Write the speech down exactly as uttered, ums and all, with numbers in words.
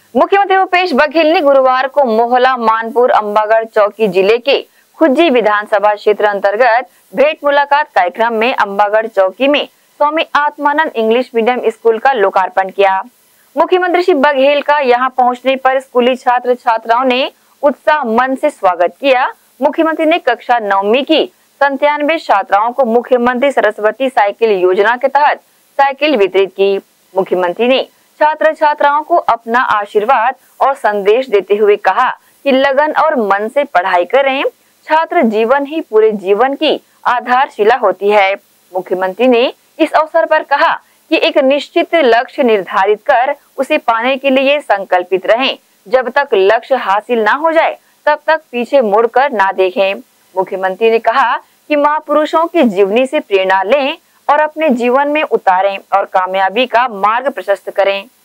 मुख्यमंत्री भूपेश बघेल ने गुरुवार को मोहला मानपुर अंबागढ़ चौकी जिले के खुज्जी विधानसभा क्षेत्र अंतर्गत भेंट मुलाकात कार्यक्रम में अंबागढ़ चौकी में Swami Atmanand English medium school का लोकार्पण किया। मुख्यमंत्री श्री बघेल का यहां पहुंचने पर स्कूली छात्र छात्राओं ने उत्साह मन से स्वागत किया। मुख्यमंत्री ने कक्षा नौवीं की संतानवे छात्राओं को मुख्यमंत्री सरस्वती साइकिल योजना के तहत साइकिल वितरित की। मुख्यमंत्री ने छात्र छात्राओं को अपना आशीर्वाद और संदेश देते हुए कहा कि लगन और मन से पढ़ाई करें। छात्र जीवन ही पूरे जीवन की आधारशिला होती है। मुख्यमंत्री ने इस अवसर पर कहा कि एक निश्चित लक्ष्य निर्धारित कर उसे पाने के लिए संकल्पित रहें। जब तक लक्ष्य हासिल ना हो जाए तब तक पीछे मुड़कर ना देखें। मुख्यमंत्री ने कहा कि महापुरुषों की जीवनी से प्रेरणा लें और अपने जीवन में उतारें और कामयाबी का मार्ग प्रशस्त करें।